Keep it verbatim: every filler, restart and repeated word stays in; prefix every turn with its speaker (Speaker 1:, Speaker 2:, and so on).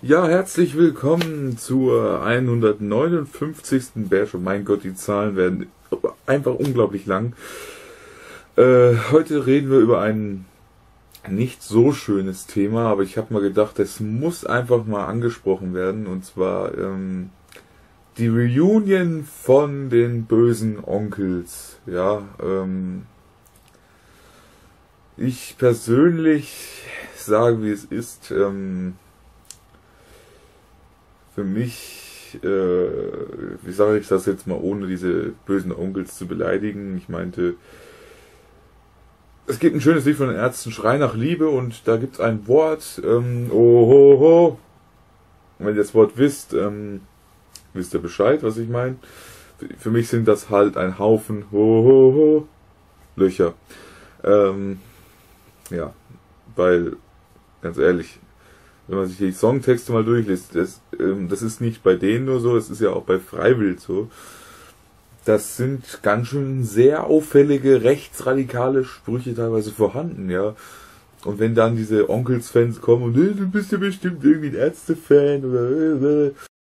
Speaker 1: Ja, herzlich willkommen zur hundertneunundfünfzigsten Bash. Mein Gott, die Zahlen werden einfach unglaublich lang. Äh, heute reden wir über ein nicht so schönes Thema, aber ich habe mal gedacht, es muss einfach mal angesprochen werden. Und zwar ähm, die Reunion von den bösen Onkels. Ja, ähm, ich persönlich sage, wie es ist. Ähm, Für mich, äh, wie sage ich das jetzt mal, ohne diese bösen Onkels zu beleidigen, ich meinte, es gibt ein schönes Lied von den Ärzten, Schrei nach Liebe, und da gibt es ein Wort, ähm, ohoho, und wenn ihr das Wort wisst, ähm, wisst ihr Bescheid, was ich meine. Für, für mich sind das halt ein Haufen hohoho Löcher. Ähm, ja, weil, ganz ehrlich, wenn man sich die Songtexte mal durchliest, das, ähm, das ist nicht bei denen nur so, das ist ja auch bei Freiwild so. Das sind ganz schön sehr auffällige, rechtsradikale Sprüche teilweise vorhanden, ja. Und wenn dann diese Onkels-Fans kommen und, hey, du bist ja bestimmt irgendwie ein Ärzte-Fan oder, äh, äh,